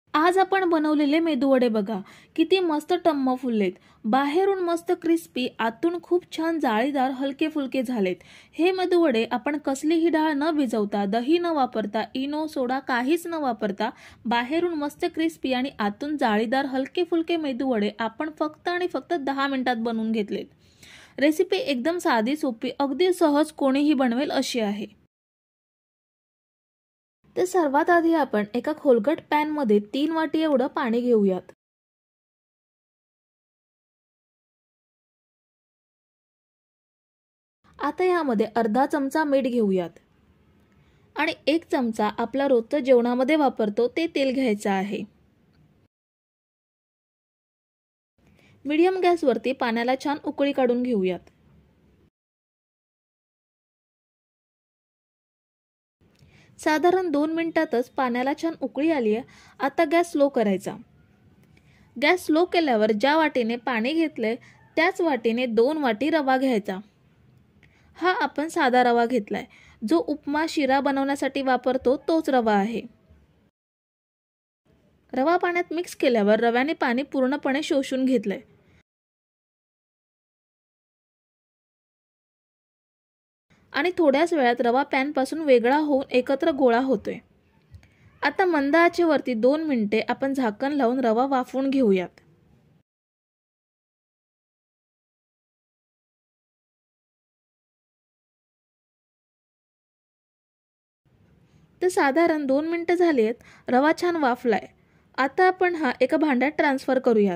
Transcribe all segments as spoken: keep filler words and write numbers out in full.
आज आपण बनवलेले मेदूवडे बघा, किती मस्त टम्म फुललेत. बाहेरून मस्त क्रिस्पी, आतून खूप छान जाळीदार हलके फुलके झालेत. हे मेदूवडे आपण कसलीही डाळ न भिजवता, दही न वापरता, इनो सोडा काहीच न वापरता बाहेरून मस्त क्रिस्पी आणि आतून जाळीदार हलके फुलके मेदूवडे आपण फक्त आणि फक्त दहा मिनिटात बनवून घेतलेत. रेसिपी एकदम साधी सोपी, अगदी सहज कोणीही बनवेल अशी आहे. तर सर्वात आधी आपण एका खोलगट पॅन मध्ये तीन वाटी एवढं पाणी घेऊयात. आता यामध्ये अर्धा चमचा मीठ घेऊयात आणि एक चमचा आपला रोजचं जेवणामध्ये वापरतो ते तेल घ्यायचं आहे. मीडियम गॅसवरती पाण्याला छान उकळी काढून घेऊयात. साधारण दोन मिनिटातच पाण्याला छान उकळी आली आहे. आता गॅस स्लो करायचा. गॅस स्लो केल्यावर ज्या वाटीने पाणी घेतले त्याच वाटीने दोन वाटी रवा घ्यायचा. हा आपण साधा रवा घेतलाय, जो उपमा शिरा बनवण्यासाठी वापरतो तोच रवा आहे. रवा पाण्यात मिक्स केल्यावर रव्याने पाणी पूर्णपणे शोषून घेतलंय. आणि थोड्याच वेळात रवा पॅन पासून वेगळा होऊन एकत्र गोळा होतोय. आता मंद आचेवरती दोन मिनिटे आपण झाकण लावून रवा वाफवून घेऊयात. तर साधारण दोन मिनिटं झाली आहेत. रवा छान वाफलाय. आता आपण हा एका भांड्यात ट्रान्सफर करूयात.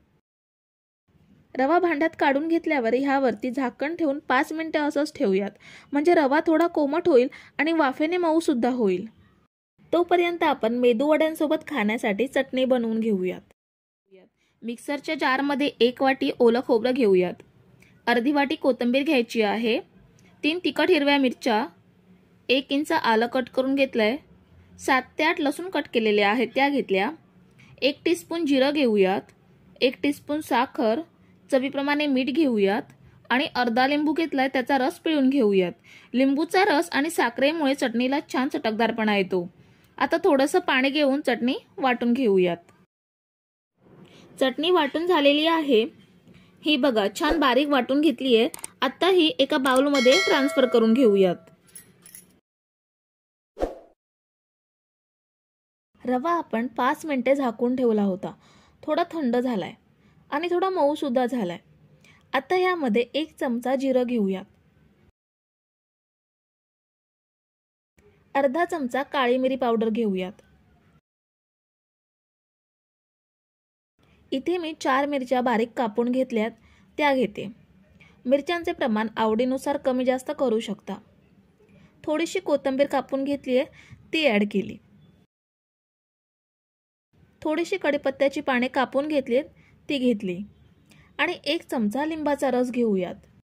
रवा भांड्यात काढून घेतल्यावर ह्यावरती झाकण ठेवून पाच मिनिटे असंच ठेवूयात, म्हणजे रवा थोडा कोमट होईल आणि वाफेने मऊ सुद्धा होईल. तोपर्यंत आपण मेदूवड्यांसोबत खाण्यासाठी चटणी बनवून घेऊयात. मिक्सरच्या जारमध्ये एक वाटी ओलं खोबरं घेऊयात. अर्धी वाटी कोथिंबीर घ्यायची आहे. तीन तिखट हिरव्या मिरच्या, एक इंच आलं कट करून घेतलंय. सात ते आठ लसूण कट केलेले आहेत त्या घेतल्या. एक टीस्पून जिरं घेऊयात. एक टीस्पून साखर, चवीप्रमाणे मीठ घेऊयात आणि अर्धा लिंबू घेतलाय, त्याचा रस पिळून घेऊयात. लिंबूचा रस आणि साखरेमुळे चटणीला छान चटकदारपणा येतो. आता थोडंसं पाणी घेऊन चटणी वाटून घेऊयात. चटणी वाटून झालेली आहे. ही बघा छान बारीक वाटून घेतली आहे. आता ही एका बाउलमध्ये ट्रान्सफर करून घेऊयात. रवा आपण पाच मिनिटे झाकून ठेवला होता. थोडा थंड झालाय आणि थोडा मऊ सुद्धा झालाय. आता यामध्ये एक चमचा जिरं घेऊयात. अर्धा चमचा काळी मिरी पावडर घेऊयात. इथे मी चार मिरच्या बारीक कापून घेतल्यात त्या घेते. मिरच्यांचे प्रमाण आवडीनुसार कमी जास्त करू शकता. थोडीशी कोथिंबीर कापून घेतली आहे ती ॲड केली. थोडीशी कढीपत्त्याची पाने कापून घेतलीत ती घेतली आणि एक चमचा लिंबाचा रस घेऊयात.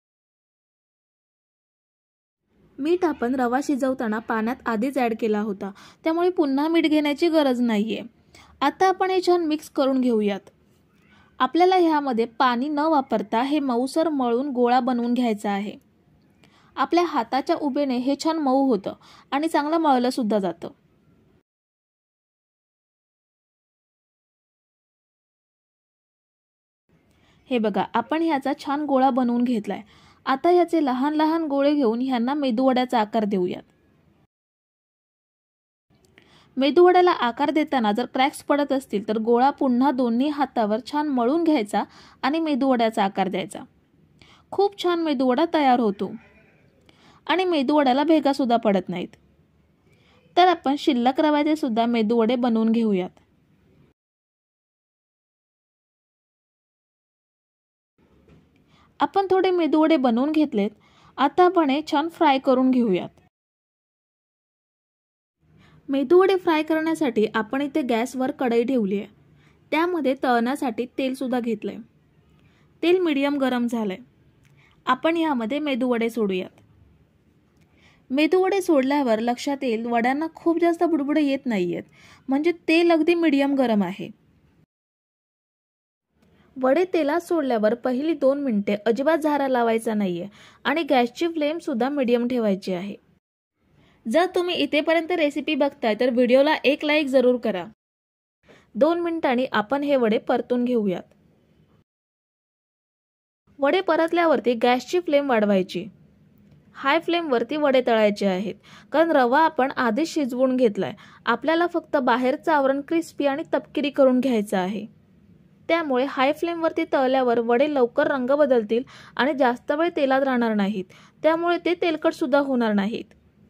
मीठ आपण रवा शिजवताना पाण्यात आधीच ॲड केला होता, त्यामुळे पुन्हा मीठ घेण्याची गरज नाहीये. आता आपण हे छान मिक्स करून घेऊयात. आपल्याला ह्यामध्ये पाणी न वापरता हे मऊसर मळून गोळा बनवून घ्यायचा आहे. आपल्या हाताच्या उभेने हे छान मऊ होतं आणि चांगलं मळलं सुद्धा जातं. हे बघा आपण ह्याचा छान गोळा बनवून घेतलाय. आता ह्याचे लहान लहान गोळे घेऊन ह्यांना मेदूवड्याचा आकार देऊयात. मेदूवड्याला आकार देताना जर क्रॅक्स पडत असतील तर गोळा पुन्हा दोन्ही हातावर छान मळून घ्यायचा आणि मेदूवड्याचा आकार द्यायचा. खूप छान मेदूवडा तयार होतो आणि मेदूवड्याला भेगा सुद्धा पडत नाहीत. तर आपण शिल्लक रव्याचे सुद्धा मेदूवडे बनवून घेऊयात. आपण थोडे मेदूवडे बनवून घेतलेत. आता आपण हे छान फ्राय करून घेऊयात. मेदूवडे फ्राय करण्यासाठी आपण इथे गॅसवर कढई ठेवली आहे. त्यामध्ये तळण्यासाठी तेल सुद्धा घेतलंय. तेल मीडियम गरम झालंय. आपण यामध्ये मेदूवडे सोडूयात. मेदूवडे सोडल्यावर लक्षात येईल वड्यांना खूप जास्त बुडबुडे येत नाहीयेत, म्हणजे तेल अगदी मीडियम गरम आहे. वडे तेलात सोडल्यावर पहिली दोन मिनिटे अजिबात झारा लावायचा नाहीये आणि गॅसची फ्लेम सुद्धा मीडियम ठेवायची आहे. जर तुम्ही इथेपर्यंत रेसिपी बघताय तर व्हिडिओला एक लाईक जरूर करा. दोन मिनिटांनी आपण हे वडे परतून घेऊयात. वडे परतल्यावरती गॅसची फ्लेम वाढवायची. हाय फ्लेमवरती वडे तळायचे आहेत, कारण रवा आपण आधीच शिजवून घेतलाय. आपल्याला फक्त बाहेरचं आवरण क्रिस्पी आणि तपकिरी करून घ्यायचं आहे. त्यामुळे हाय फ्लेमवरती तळल्यावर वडे लवकर रंग बदलतील आणि जास्त वेळ तेलात राहणार नाहीत. त्यामुळे ते तेलकट सुद्धा होणार नाहीत.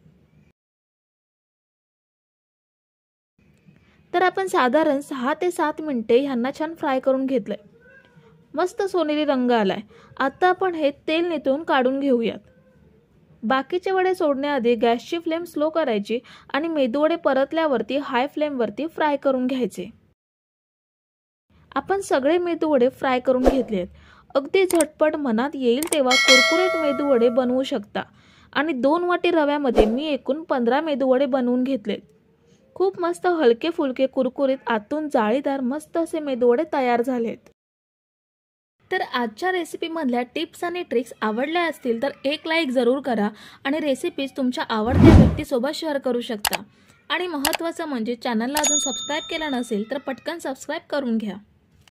तर आपण साधारण सहा ते सात मिनिटे ह्यांना छान फ्राय करून घेतलंय. मस्त सोनेरी रंग आलाय. आता आपण हे तेल निथळून काढून घेऊयात. बाकीचे वडे सोडण्याआधी गॅसची फ्लेम स्लो करायची आणि मेदूवडे परतल्यावरती हाय फ्लेमवरती फ्राय करून घ्यायचे. आपण सगळे मेदूवडे फ्राय करून घेतलेत. अगदी झटपट मनात येईल तेव्हा कुरकुरीत मेदूवडे बनवू शकता. आणि दोन वाटी रव्यामध्ये मी एकूण पंधरा मेदूवडे बनवून घेतलेत. खूप मस्त हलके फुलके कुरकुरीत आतून जाळीदार मस्त असे मेदूवडे तयार झालेत. तर आजच्या रेसिपीमधल्या टिप्स आणि ट्रिक्स आवडल्या असतील तर एक लाईक जरूर करा आणि रेसिपीज तुमच्या आवडत्या व्यक्तीसोबत शेअर करू शकता. आणि महत्त्वाचं म्हणजे चॅनलला अजून सबस्क्राईब केलं नसेल तर पटकन सबस्क्राईब करून घ्या.